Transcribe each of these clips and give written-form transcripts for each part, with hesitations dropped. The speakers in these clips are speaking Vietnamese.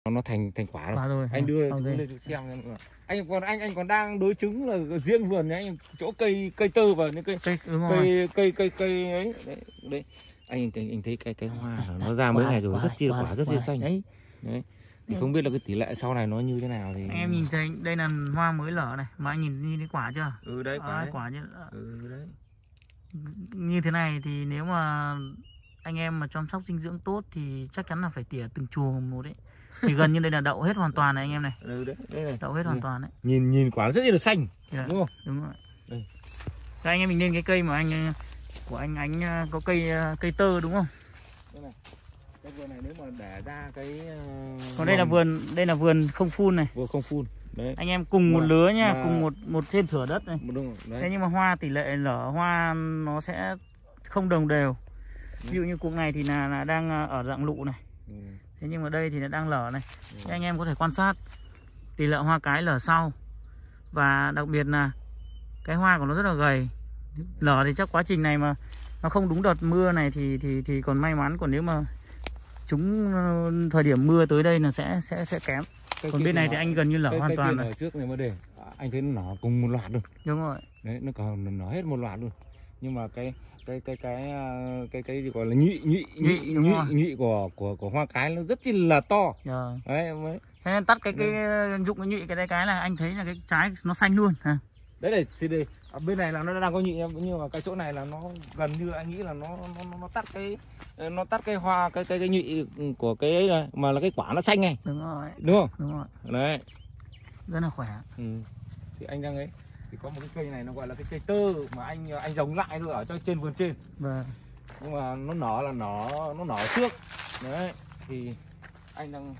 nó thành quả rồi. rồi. Anh đưa chúng lên xem. Anh còn đang đối chứng là riêng vườn nhá, anh chỗ cây tơ và những cây ấy đấy. Anh thấy cái hoa nó ra mấy ngày rồi rất chi quả rất chi xanh đấy. Thì không biết là cái tỷ lệ sau này nó như thế nào thì em nhìn thấy đây là hoa mới lở này, mà anh nhìn thấy quả chưa? Đấy quả như đấy. Như thế này thì nếu mà anh em mà chăm sóc dinh dưỡng tốt thì chắc chắn là phải tỉa từng chuồng một đấy. Thì gần như đây là đậu hết hoàn toàn này anh em này. Đấy. Đậu hết hoàn toàn đấy. Nhìn quả rất là xanh. Đúng không? Đúng rồi. Đây. Anh em mình lên cái cây mà anh có cây tơ đúng không? Đây này. Cái vườn này nếu mà để ra cái còn đây là vườn không phun này. Vườn không phun. Đấy. Anh em cùng một lứa nha, cùng một trên thửa đất này. Đấy. Thế nhưng mà hoa tỷ lệ nở hoa nó sẽ không đồng đều. Ví dụ như cuộc này thì là đang ở dạng lụ này. Thế nhưng mà đây thì nó đang lở này. Thế anh em có thể quan sát tỷ lệ hoa cái lở sau. Và đặc biệt là cái hoa của nó rất là gầy. Lở thì chắc quá trình này mà nó không đúng đợt mưa này thì còn may mắn, còn nếu mà chúng thời điểm mưa tới đây là sẽ kém. Còn bên này thì anh gần như lở hoàn toàn rồi. Trước này mà để anh thấy nó nở cùng một loạt luôn. Đúng rồi. Đấy, nó còn nở hết một loạt luôn. Nhưng mà cái gì gọi là nhụy của hoa cái nó rất chi là to. Rồi. Đấy mới. Thế nên tắt cái dụng cái nhụy cái là anh thấy là cái trái nó xanh luôn. Đấy này thì đây ở bên này là nó đang có nhụy, nhưng mà cái chỗ này là nó gần như anh nghĩ là nó tắt cái hoa cái nhụy của cái ấy này, mà là cái quả nó xanh này. Đúng rồi. Đúng không? Đúng rồi. Đấy. Rất là khỏe. Thì anh đang ấy thì có một cái cây này nó gọi là cái cây tơ mà anh giống lại thôi ở trên vườn trên. Vâng. Nhưng mà nó nở trước. Đấy thì anh đang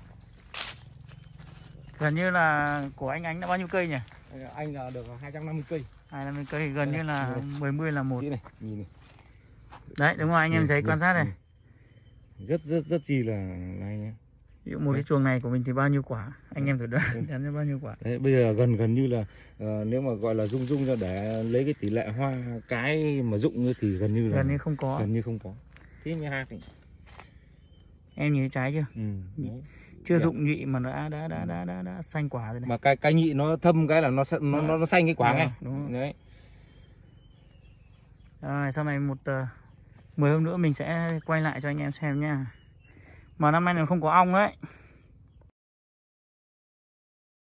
gần như là của anh Ánh đã bao nhiêu cây nhỉ? Anh là được 250 cây. 250 cây gần như là 10 là một. Này, nhìn này. Đấy đúng rồi, anh em thấy quan sát này. Rất chi là này nhé. Ví dụ một cái chuồng này của mình thì bao nhiêu quả? Anh em thử đoán ra bao nhiêu quả? Đấy, bây giờ gần như là nếu mà gọi là rung ra để lấy cái tỷ lệ hoa cái mà rụng thì gần như không có. Thế mới hai thì. Em nhìn thấy trái chưa? Đấy. Chưa rụng nhụy mà nó đã xanh quả rồi này. Mà cái nhụy nó thâm cái là nó xanh cái quả ngay. Đúng rồi. Đấy. Rồi, sau này 10 hôm nữa mình sẽ quay lại cho anh em xem nha. Mà năm nay là không có ong đấy.